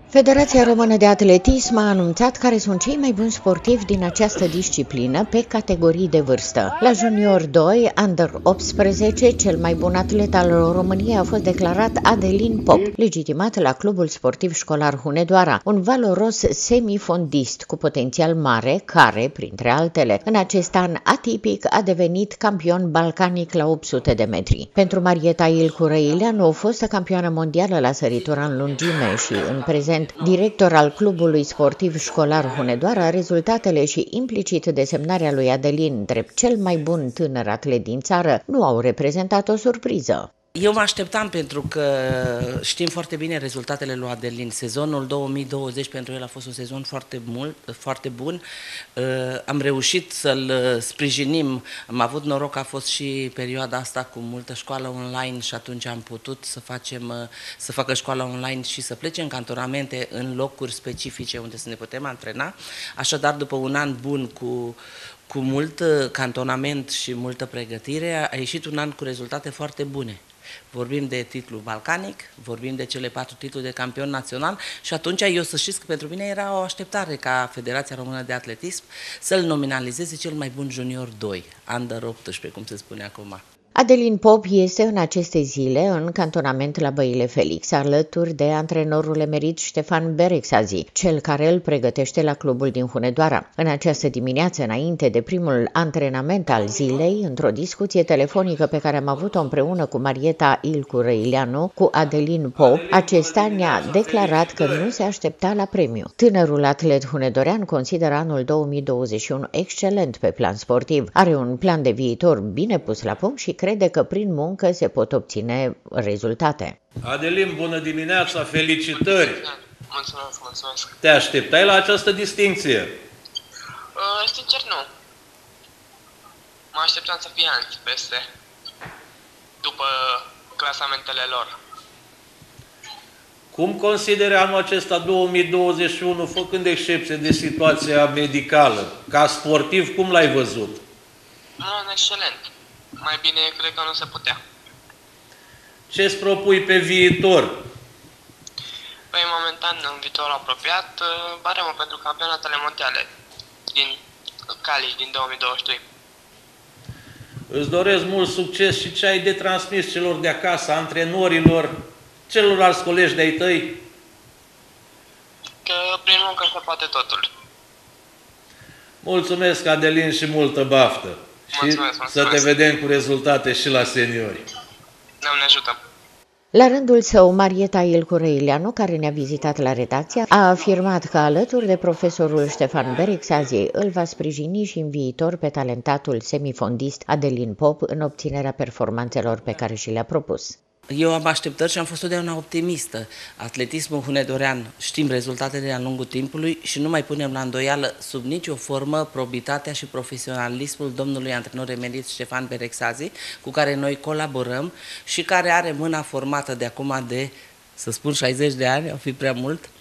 Federația Română de Atletism a anunțat care sunt cei mai buni sportivi din această disciplină pe categorii de vârstă. La Junior 2, Under 18, cel mai bun atlet al României a fost declarat Adelin Pop, legitimat la Clubul Sportiv Școlar Hunedoara, un valoros semifondist cu potențial mare, care, printre altele, în acest an atipic a devenit campion balcanic la 800 de metri. Pentru Marieta Ilcu Răileanu, fostă campioană mondială la săritură în lungime și în prezent director al Clubului Sportiv Școlar Hunedoara, rezultatele și implicit desemnarea lui Adelin drept cel mai bun tânăr atlet din țară nu au reprezentat o surpriză. Eu mă așteptam pentru că știm foarte bine rezultatele lui Adelin. Sezonul 2020 pentru el a fost un sezon foarte bun. Am reușit să-l sprijinim. Am avut noroc că a fost și perioada asta cu multă școală online și atunci am putut să facă școala online și să plece în cantonamente în locuri specifice unde să ne putem antrena. Așadar, după un an bun cu mult cantonament și multă pregătire, a ieșit un an cu rezultate foarte bune. Vorbim de titlu balcanic, vorbim de cele 4 titluri de campion național și atunci eu să știți că pentru mine era o așteptare ca Federația Română de Atletism să-l nominalizeze cel mai bun junior 2, Under 18, cum se spune acum. Adelin Pop este în aceste zile în cantonament la Băile Felix, alături de antrenorul emerit Ștefan Berexazi, cel care îl pregătește la clubul din Hunedoara. În această dimineață, înainte de primul antrenament al zilei, într-o discuție telefonică pe care am avut-o împreună cu Marieta Ilcu Răileanu, cu Adelin Pop, acesta ne-a declarat că nu se aștepta la premiu. Tânărul atlet hunedorean consideră anul 2021 excelent pe plan sportiv, are un plan de viitor bine pus la punct și crede că prin muncă se pot obține rezultate. Adelin, bună dimineața, felicitări! Mulțumesc. Te așteptai la această distincție? Sincer, nu. Mă așteptam să fie alți peste, după clasamentele lor. Cum consideri anul acesta 2021, făcând excepție de situația medicală? Ca sportiv, cum l-ai văzut? Excelent. Mai bine cred că nu se putea. Ce îți propui pe viitor? Păi, momentan, în viitor apropiat, baremă pentru campionatele mondiale din Cali din 2022. Îți doresc mult succes și ce ai de transmis celor de acasă, antrenorilor, celorlalți colegi de-ai tăi? Că prin muncă se poate totul. Mulțumesc, Adelin, și multă baftă! Mulțumesc. Să te vedem cu rezultate și la seniori. Doamne ajută! La rândul său, Marieta Ilcu Răileanu, care ne-a vizitat la redacție, a afirmat că alături de profesorul Ștefan Berexazi îl va sprijini și în viitor pe talentatul semifondist Adelin Pop în obținerea performanțelor pe care și le-a propus. Eu am așteptări și am fost totdeauna optimistă. Atletismul hunedorean, știm rezultatele de-a lungul timpului și nu mai punem la îndoială sub nicio formă probitatea și profesionalismul domnului antrenor emerit Ștefan Berexazi, cu care noi colaborăm și care are mâna formată de acum de, să spun, 60 de ani, au fi prea mult.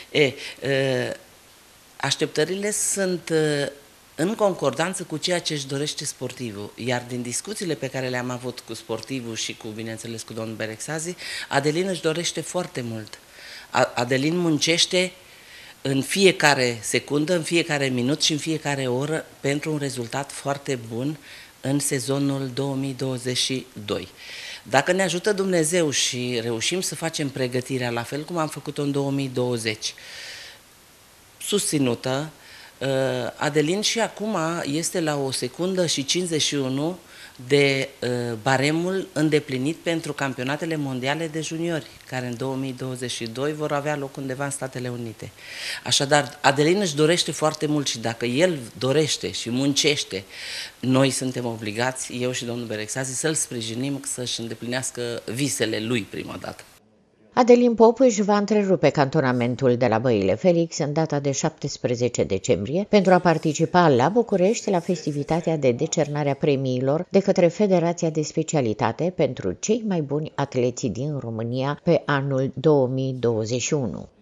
Așteptările sunt în concordanță cu ceea ce își dorește sportivul. Iar din discuțiile pe care le-am avut cu sportivul și cu, bineînțeles, cu domnul Berexazi, Adelin își dorește foarte mult. Adelin muncește în fiecare secundă, în fiecare minut și în fiecare oră pentru un rezultat foarte bun în sezonul 2022. Dacă ne ajută Dumnezeu și reușim să facem pregătirea la fel cum am făcut-o în 2020, susținută, Adelin și acum este la 1 secundă și 51 de baremul îndeplinit pentru campionatele mondiale de juniori, care în 2022 vor avea loc undeva în Statele Unite. Așadar, Adelin își dorește foarte mult și dacă el dorește și muncește, noi suntem obligați, eu și domnul Berexazi, să-l sprijinim să-și îndeplinească visele lui prima dată. Adelin Pop își va întrerupe cantonamentul de la Băile Felix în data de 17 decembrie pentru a participa la București la festivitatea de decernare a premiilor de către Federația de Specialitate pentru cei mai buni atleți din România pe anul 2021.